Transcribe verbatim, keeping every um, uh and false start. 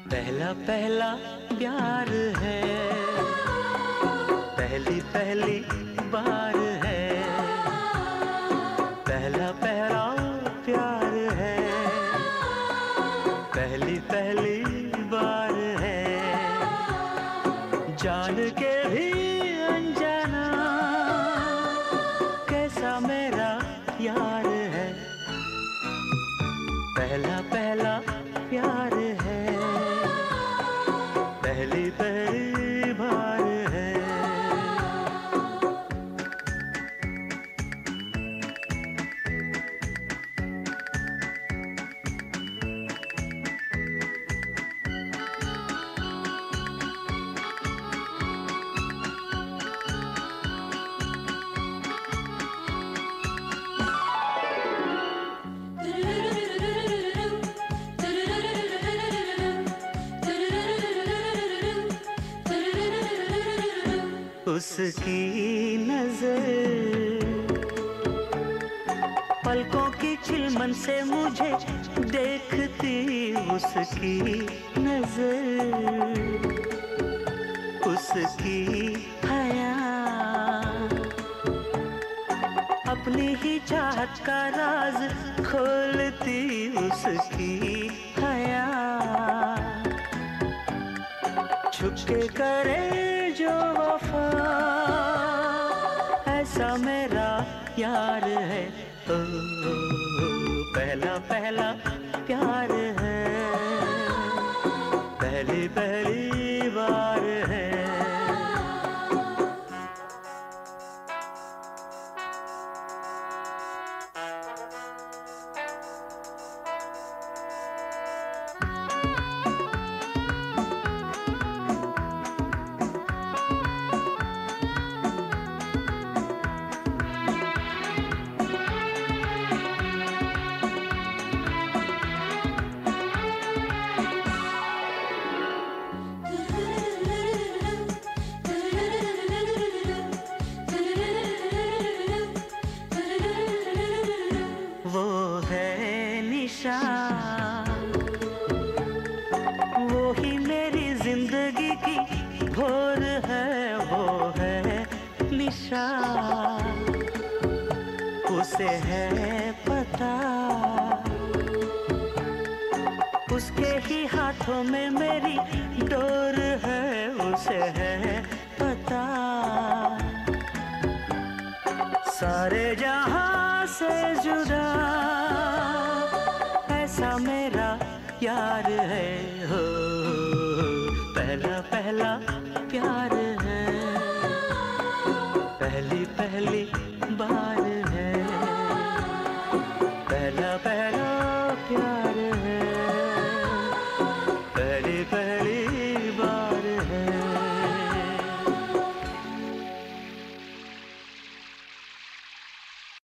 पहला पहला प्यार है, पहली पहली बार है, पहला पहला प्यार है, पहली पहली बार है, जान के भी अनजाना कैसा मेरा यार है, पहला पहला प्यार है, पहली पहली बार है। उसकी नजर पलकों की चिलमन से मुझे देखती, उसकी नजर उसकी हया अपनी ही चाहत का राज खोलती, उसकी हया छुपके करे जो वफा ऐसा मेरा यार है। ओ, ओ, ओ पहला पहला प्यार है, पहली पहली बार है। वो है निशान, वो ही मेरी जिंदगी की भोर है, वो है निशान, उसे है पता, उसके ही हाथों में मेरी डोर है, उसे है पता, सारे जहां से जुदा ऐसा मेरा यार है। हो पहला